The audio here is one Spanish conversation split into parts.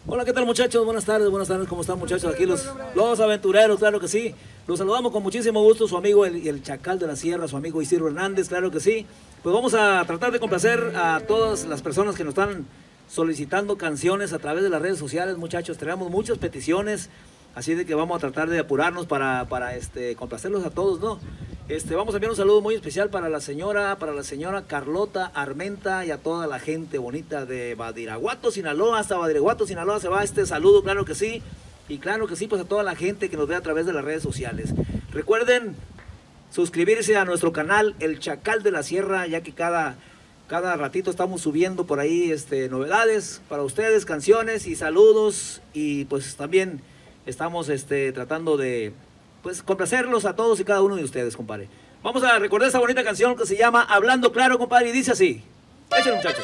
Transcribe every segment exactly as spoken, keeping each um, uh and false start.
Hola, ¿qué tal, muchachos? Buenas tardes, buenas tardes, ¿cómo están, muchachos? Aquí los, los aventureros, claro que sí. Los saludamos con muchísimo gusto, su amigo el, el Chacal de la Sierra, su amigo Isidro Hernández, claro que sí. Pues vamos a tratar de complacer a todas las personas que nos están solicitando canciones a través de las redes sociales, muchachos. Tenemos muchas peticiones, así de que vamos a tratar de apurarnos para, para este, complacerlos a todos, ¿no? Este, vamos a enviar un saludo muy especial para la señora, para la señora Carlota Armenta y a toda la gente bonita de Badiraguato, Sinaloa. Hasta Badiraguato, Sinaloa se va este saludo, claro que sí. Y claro que sí, pues a toda la gente que nos ve a través de las redes sociales. Recuerden suscribirse a nuestro canal El Chacal de la Sierra, ya que cada, cada ratito estamos subiendo por ahí este, novedades para ustedes, canciones y saludos. Y pues también estamos este, tratando de pues complacerlos a todos y cada uno de ustedes, compadre. Vamos a recordar esta bonita canción que se llama Hablando Claro, compadre, y dice así. Échenle, muchachos.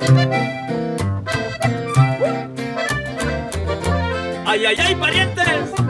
¡Ay, ay, ay, parientes!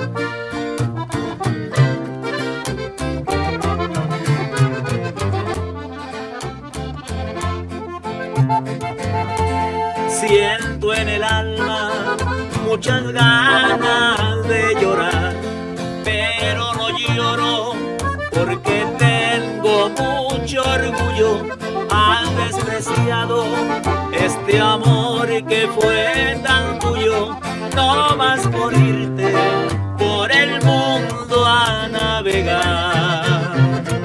Siento en el alma muchas ganas de llorar, pero no lloro porque tengo mucho orgullo. Has despreciado este amor que fue tan tuyo, no vas por irte por el mundo a navegar.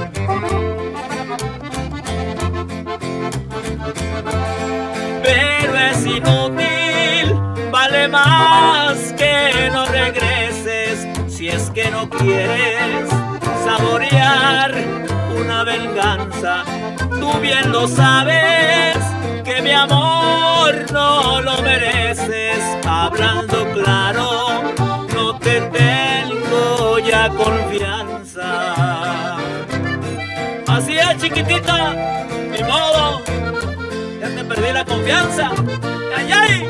Pero es inútil, vale más que no regreses si es que no quieres saborear una venganza. Tú bien lo sabes que mi amor no lo mereces. Hablando claro, no te tengo ya confianza. Así es, chiquitita, ni modo, ya te perdí la confianza. ¡Ay, ay!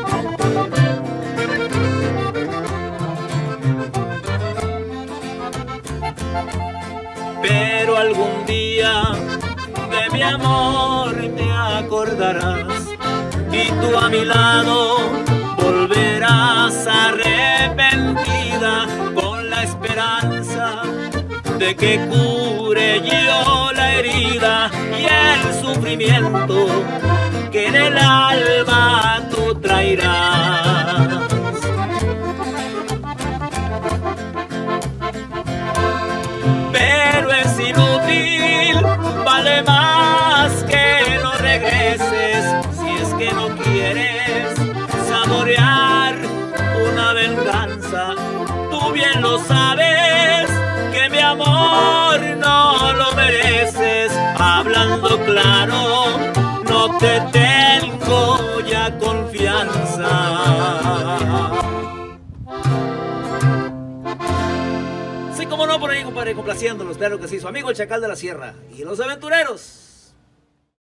Pero algún día de mi amor te acordarás y tú a mi lado volverás arrepentida con la esperanza de que cure yo la herida y el sufrimiento que en el alma tú traerás. Pero es inútil, vale más que no regreses si es que no quieres saborear una venganza. Tú bien lo sabes que mi amor no lo mereces. Hablando claro, no te tengo ya confianza. Sí, como no, por ahí, compadre, complaciéndolos, claro que sí, su amigo el Chacal de la Sierra y los aventureros.